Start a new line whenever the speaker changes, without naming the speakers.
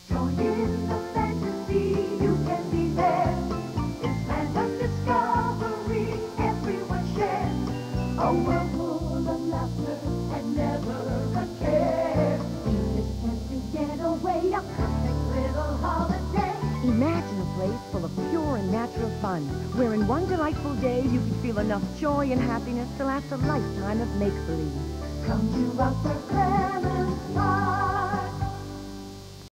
Join in the fantasy, you can be there. It's land of discovery, everyone shares. A world full of laughter and never a care. This chance to get away, a perfect little holiday.
Imagine a place full of pure and natural fun, where in one delightful day you can feel enough joy and happiness to last a lifetime of make-believe.
Come to Upper Clements.